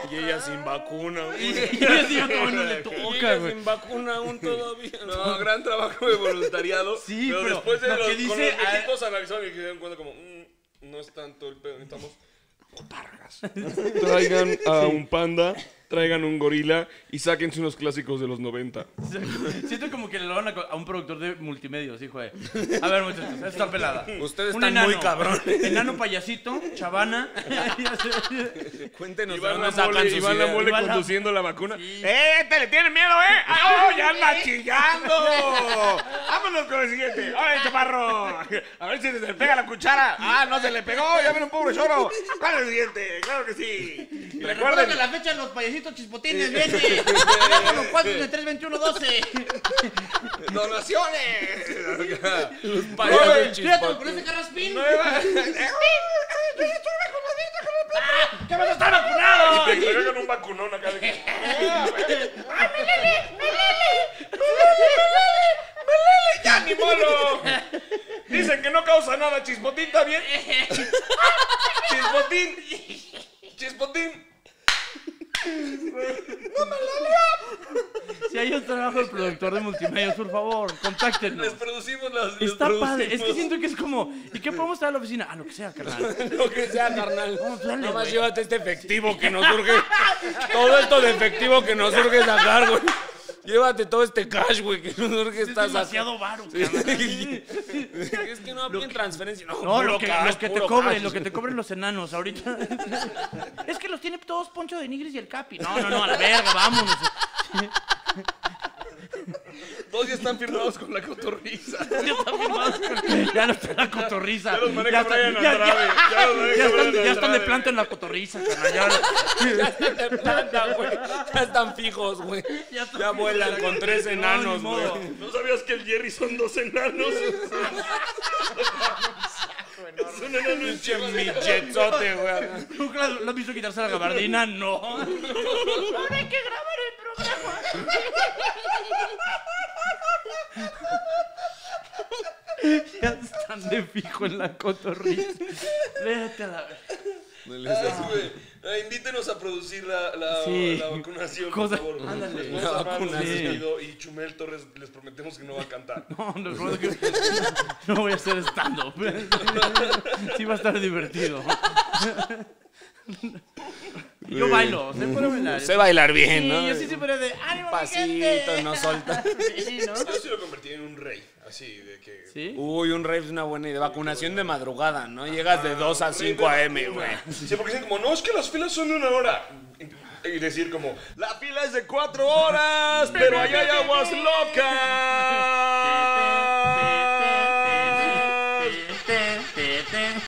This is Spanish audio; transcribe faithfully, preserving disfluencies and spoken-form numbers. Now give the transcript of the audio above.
Y ella sin vacuna, güey. Y ella sí, todavía no le toca, Y ella güey. sin vacuna aún todavía. No, gran trabajo de voluntariado. Sí, pero, pero después de lo los, que dice con los a- viejitos analizaron y se dieron cuenta como, mmm, no es tanto el pedo, necesitamos botargas. Traigan a un panda, traigan un gorila y sáquense unos clásicos de los noventa. Siento como que le lo van a, a un productor de multimedia, hijo de... A ver, muchachos, esto está pelada. Ustedes Un están muy cabrones. Enano payasito, chavana. Cuéntenos de Iván dónde la sacan mole, sus Iván la ideas. mole Iván la- conduciendo la vacuna. Sí. ¡Eh, te le tienen miedo, eh! ¡Ah, oh, ya anda chillando! ¡Vámonos con el siguiente! ¡Oye, chaparro! A ver si se le pega la cuchara. ¡Ah, no se le pegó! ¡Ya viene un pobre choro! ¿Cuál es el siguiente? ¡Claro que sí! Y Recuerda que recuerden... la fecha de los payasitos chispotines viene. Teléfono cuatro tres veintiuno doce. ¡Donaciones! Los Fíjate, payasos con ese carraspín. Nueva- ¡Ah! ¡Que vas a estar vacunado! Y te agregan un vacunón acá de que... ¡Ya, ni modo! Dicen que no causa nada. ¿Chispotín está bien? ¡Chispotín! ¡Chispotín! Si hay un trabajo de productor de multimedia, por favor, contáctenos. Les producimos las... les Está padre, es que producimos. siento que es como, ¿y qué podemos estar a la oficina? Ah, lo que sea, carnal. Lo que sea, carnal. Vamos, dale, Nada más güey. llévate este efectivo que nos surge. Todo esto de efectivo que nos surge sacar, güey. Llévate todo este cash, güey, que nos surge Es estar demasiado varo, Sí. carnal. Es que no piden transferencia. No, No, lo puro que, cash, lo que te puro cobren, cash. lo que te cobren los enanos ahorita. Es que los tiene todos Poncho de Nigris y el Capi. No, no, no, a la verga, vámonos. Dos ya están firmados con la cotorriza. Ya están firmados con- ya no está la cotorriza. Ya los maneja está- Brian ya- Andrade. ya- Ya los maneja ya están, Brian ya están de Andrade. planta en la cotorriza, carnal. Ya, Ya están de planta, güey. Ya están fijos, güey. Ya están Ya vuelan con tres enanos, No, ni modo. güey. ¿No sabías que el Jerry son dos enanos? Es un enano en Pinche chinga. michetzote, güey. ¿Nunca lo has visto quitarse la gabardina? No. Ahora hay que grabar el programa. Ya están de fijo en la cotorriza. Vete a la verga. Ah, güey. Ah, invítenos a producir la, la, Sí. la vacunación, Cosa- por favor. ándale. Nos La vamos a armar un vacunación. vestido y Chumel Torres les prometemos que no va a cantar. No, no, no, que- no voy a hacer stand-up. Sí va a estar divertido. Y yo bailo, se puede bailar. Sé bailar bien, Sí, ¿no? yo sí siempre de ánimo, mi gente. Pasitos, no solta. Sí, ¿no? Yo sí lo convertí en un rey, así de que... ¿Sí? Uy, un rave es una buena idea. Vacunación de madrugada, ¿no? Llegas de dos a cinco a eme, güey. Sí, porque dicen como, no, es que las filas son de una hora. Y decir como, la fila es de cuatro horas, pero allá hay aguas locas.